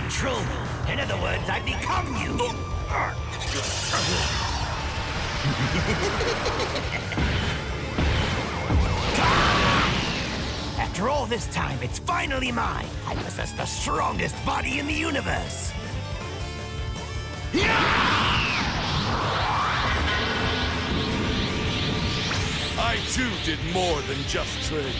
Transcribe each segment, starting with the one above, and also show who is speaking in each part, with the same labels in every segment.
Speaker 1: control me. In other words, I become you. After all this time, it's finally mine. I possess the strongest body in the universe.
Speaker 2: I too did more than just train.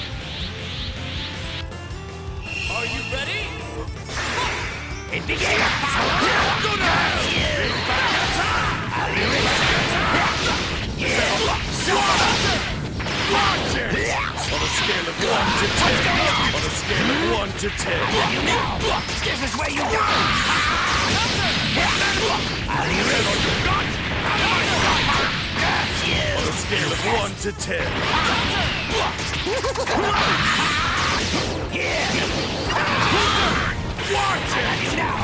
Speaker 2: Are you ready?
Speaker 1: It begins!
Speaker 2: Go to hell! Watch it! On a scale of 1 to 10. On a scale of 1 to 10.
Speaker 1: You know, this is where you die!
Speaker 2: On a scale of 1 to 10. Watch it!
Speaker 1: You now!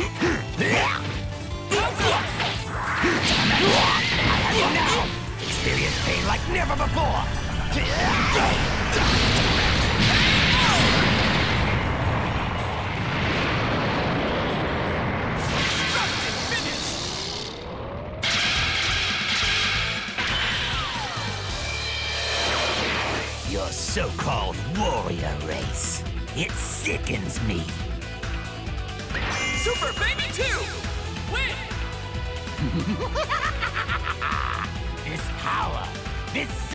Speaker 1: I have you now! Experience pain like never before! Your so-called warrior race. It sickens me.
Speaker 3: Super Baby 2! Win!
Speaker 1: This power, this